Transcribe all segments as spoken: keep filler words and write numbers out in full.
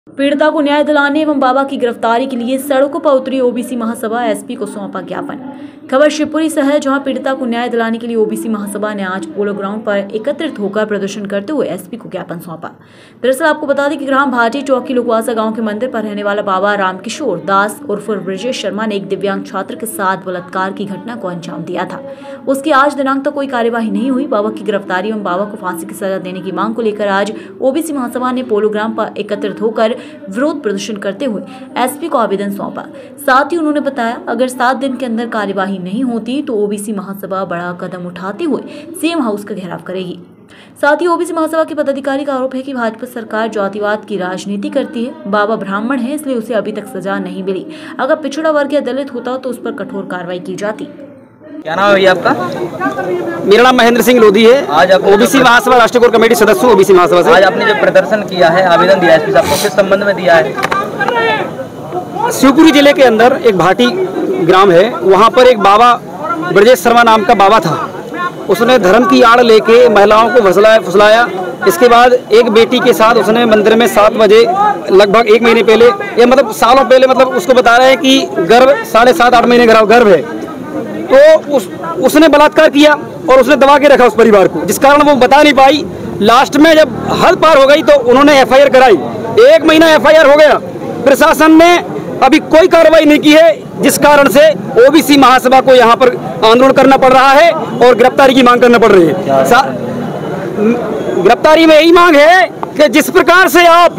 पीड़िता को न्याय दिलाने एवं बाबा की गिरफ्तारी के लिए सड़कों पर उतरी ओबीसी महासभा, एसपी को सौंपा ज्ञापन। खबर शिवपुरी से है, जहां पीड़िता को न्याय दिलाने के लिए ओबीसी महासभा ने आज पोलो ग्राउंड पर एकत्रित होकर प्रदर्शन करते हुए एसपी को ज्ञापन सौंपा। दरअसल आपको बता दें कि ग्राम भाटी चौकी लोकवासा गांव के मंदिर पर रहने वाला बाबा रामकिशोर दास उर्फ ब्रजेश शर्मा ने एक दिव्यांग छात्र के साथ बलात्कार की घटना को अंजाम दिया था। उसकी आज दिनांक तक कोई कार्यवाही नहीं हुई। बाबा की गिरफ्तारी एवं बाबा को फांसी की सजा देने की मांग को लेकर आज ओबीसी महासभा ने पोलो ग्राउंड पर एकत्रित होकर विरोध प्रदर्शन करते हुए एसपी को आवेदन सौंपा। साथ ही उन्होंने बताया, अगर सात दिन के अंदर कार्यवाही नहीं होती तो ओबीसी महासभा बड़ा कदम उठाते हुए सीएम हाउस का घेराव करेगी। साथ ही ओबीसी महासभा के पदाधिकारी का आरोप है कि भाजपा सरकार जातिवाद की राजनीति करती है। बाबा ब्राह्मण है, इसलिए उसे अभी तक सजा नहीं मिली। अगर पिछड़ा वर्ग या दलित होता तो उस पर कठोर कार्रवाई की जाती। क्या नाम है भैया आपका? मेरा नाम महेंद्र सिंह लोधी है। आज आप ओबीसी महासभा राष्ट्रीय कोर कमेटी सदस्य हूँ ओबीसी महासभा से। आज आपने जो प्रदर्शन किया है, आवेदन दिया है एसपी साहब को, किस संबंध में दिया है? शिवपुरी जिले के अंदर एक भाटी ग्राम है, वहाँ पर एक बाबा ब्रजेश शर्मा नाम का बाबा था। उसने धर्म की आड़ लेके महिलाओं को फुसलाया फुसलाया इसके बाद एक बेटी के साथ उसने मंदिर में सात बजे लगभग एक महीने पहले, ये मतलब सालों पहले, मतलब उसको बता रहे हैं कि गर्भ साढ़े सात आठ महीने गर्भ है, तो उस उसने बलात्कार किया और उसने दबा के रखा उस परिवार को, जिस कारण वो बता नहीं पाई। लास्ट में जब हद पार हो गई तो उन्होंने एफआईआर कराई। एक महीना एफआईआर हो गया, प्रशासन ने अभी कोई कार्रवाई नहीं की है, जिस कारण से ओबीसी महासभा को यहाँ पर आंदोलन करना पड़ रहा है और गिरफ्तारी की मांग करना पड़ रही है। गिरफ्तारी में यही मांग है कि जिस प्रकार से आप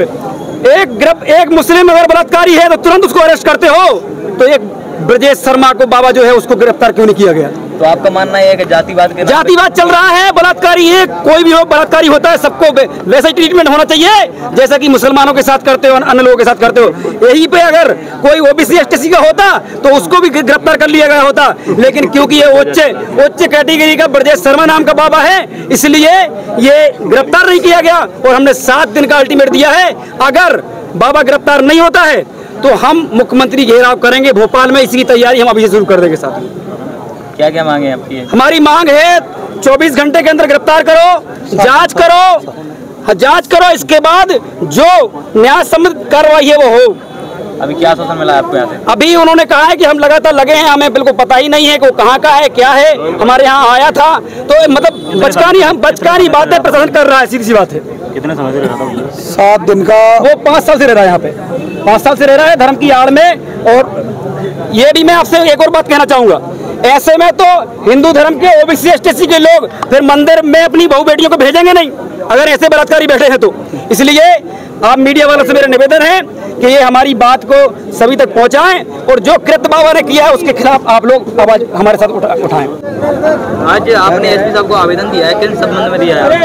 एक एक मुस्लिम अगर बलात्कारी है तो तुरंत उसको अरेस्ट करते हो, तो एक ब्रजेश शर्मा को बाबा जो है उसको गिरफ्तार क्यों नहीं किया गया? तो आपका मानना है कि जातिवाद के जातिवाद चल रहा है। बलात्कारी एक कोई भी हो बलात्कारी होता है, सबको वैसा ही ट्रीटमेंट होना चाहिए जैसा कि मुसलमानों के साथ करते हो, अन्य लोगों के साथ करते हो। यही पे अगर कोई ओबीसी एसटी का होता तो उसको भी गिरफ्तार कर लिया गया होता, लेकिन क्योंकि ये उच्च उच्च कैटेगरी का ब्रजेश शर्मा नाम का बाबा है, इसलिए ये गिरफ्तार नहीं किया गया और हमने सात दिन का अल्टीमेट दिया है। अगर बाबा गिरफ्तार नहीं होता है तो हम मुख्यमंत्री घेराव करेंगे भोपाल में। इसकी तैयारी हम अभी से शुरू कर देंगे। साथ क्या क्या मांगे आपकी? हमारी मांग है चौबीस घंटे के अंदर गिरफ्तार करो, जांच करो, जांच करो, इसके बाद जो न्याय सम्मत कार्रवाई है वो हो। अभी क्या आश्वासन मिला आपको यहाँ से? अभी उन्होंने कहा है कि हम लगातार लगे हैं, हमें बिल्कुल पता ही नहीं है कि वो कहाँ का है, क्या है। हमारे यहाँ आया था तो मतलब बचकानी हम बचकानी बातें प्रशासन कर रहा है, सीधी सी बात है। कितने समय से रह रहा था? सात दिन का। वो पाँच साल से रह रहा है यहाँ पे, पाँच साल से रह रहा है धर्म की आड़ में। और ये भी मैं आपसे एक और बात कहना चाहूँगा, ऐसे में तो हिंदू धर्म के ओबीसी एसटी के लोग फिर मंदिर में अपनी बहू बेटियों को भेजेंगे नहीं, अगर ऐसे बलात्कारी बैठे हैं तो। इसलिए आप मीडिया वालों से मेरा निवेदन है कि ये हमारी बात को सभी तक पहुंचाएं और जो कृत्य बाबा ने किया है उसके खिलाफ आप लोग आवाज हमारे साथ उठा, उठाएं। आज आपने एसपी साहब को आवेदन दिया है, किस संबंध में दिया है?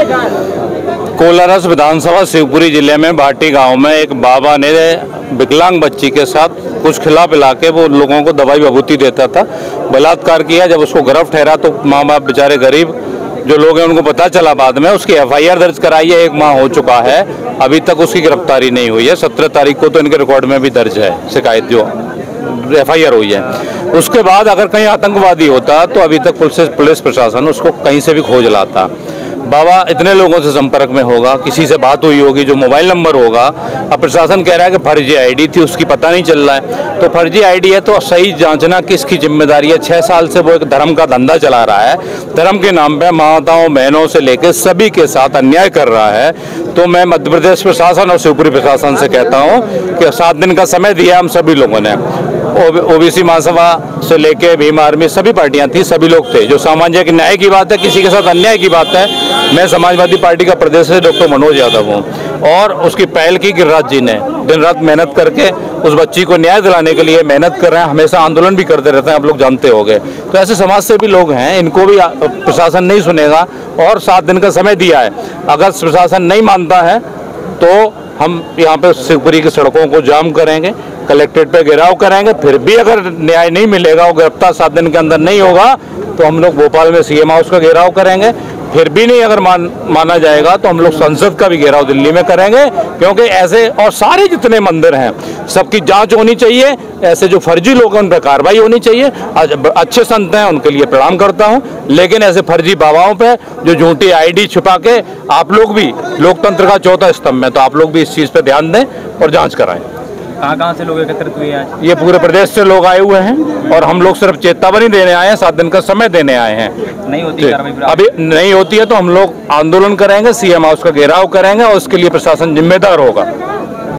कोलारस विधानसभा शिवपुरी जिले में भाटी गांव में एक बाबा ने विकलांग बच्ची के साथ कुछ खिला पिला के वो लोगों को दवाई विभूति देता था, बलात्कार किया। जब उसको गर्भ ठहरा तो माँ बाप बेचारे गरीब जो लोग हैं उनको पता चला बाद में, उसकी एफआईआर दर्ज कराई है, एक माह हो चुका है, अभी तक उसकी गिरफ्तारी नहीं हुई है। सत्रह तारीख को तो इनके रिकॉर्ड में भी दर्ज है शिकायत, जो एफआईआर हुई है। उसके बाद अगर कहीं आतंकवादी होता तो अभी तक पुलिस पुलिस प्रशासन उसको कहीं से भी खोज लाता। बाबा इतने लोगों से संपर्क में होगा, किसी से बात हुई होगी, जो मोबाइल नंबर होगा। अब प्रशासन कह रहा है कि फर्जी आईडी थी, उसकी पता नहीं चल रहा है। तो फर्जी आईडी है तो सही जांचना किसकी जिम्मेदारी है? छः साल से वो एक धर्म का धंधा चला रहा है, धर्म के नाम पे माताओं बहनों से लेकर सभी के साथ अन्याय कर रहा है। तो मैं मध्य प्रदेश प्रशासन और शिवपुरी प्रशासन से कहता हूँ कि सात दिन का समय दिया हम सभी लोगों ने, ओबीसी महासभा से लेके भीम आर्मी सभी पार्टियां थी, सभी लोग थे। जो सामाजिक न्याय की बात है, किसी के साथ अन्याय की बात है, मैं समाजवादी पार्टी का प्रदेश से डॉक्टर मनोज यादव हूँ और उसकी पहल की गिरिराज जी ने दिन रात मेहनत करके उस बच्ची को न्याय दिलाने के लिए मेहनत कर रहे हैं, हमेशा आंदोलन भी करते रहते हैं, आप लोग जानते होंगे। तो ऐसे समाज से भी लोग हैं, इनको भी प्रशासन नहीं सुनेगा और सात दिन का समय दिया है। अगर प्रशासन नहीं मानता है तो हम यहाँ पे शिवपुरी की सड़कों को जाम करेंगे, कलेक्ट्रेट पे घेराव करेंगे। फिर भी अगर न्याय नहीं मिलेगा और गिरफ्तार सात दिन के अंदर नहीं होगा तो हम लोग भोपाल में सीएम हाउस का घेराव करेंगे फिर भी नहीं अगर मान माना जाएगा तो हम लोग संसद का भी घेराव दिल्ली में करेंगे, क्योंकि ऐसे और सारे जितने मंदिर हैं सबकी जांच होनी चाहिए। ऐसे जो फर्जी लोग हैं उन पर कार्रवाई होनी चाहिए। अच्छे संत हैं उनके लिए प्रणाम करता हूं, लेकिन ऐसे फर्जी बाबाओं पे जो झूठी आईडी छुपा के, आप लोग भी लोकतंत्र का चौथा स्तंभ है, तो आप लोग भी इस चीज पे ध्यान दें और जांच कराएं। कहाँ कहाँ से लोग एकत्रित हुए आज? ये पूरे प्रदेश से लोग आए हुए हैं और हम लोग सिर्फ चेतावनी देने आए हैं, सात दिन का समय देने आए हैं। नहीं होती कार्रवाई? अभी नहीं होती है तो हम लोग आंदोलन करेंगे, सीएम हाउस का घेराव करेंगे और उसके लिए प्रशासन जिम्मेदार होगा।